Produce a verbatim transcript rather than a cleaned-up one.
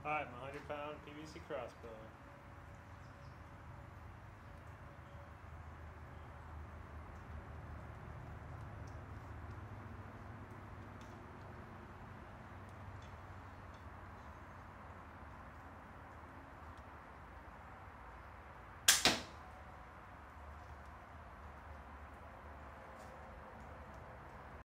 Hi, I'm a hundred pound P V C crossbow.